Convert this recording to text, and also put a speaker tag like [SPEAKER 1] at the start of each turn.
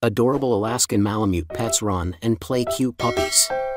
[SPEAKER 1] Adorable Alaskan Malamute pets run and play cute puppies.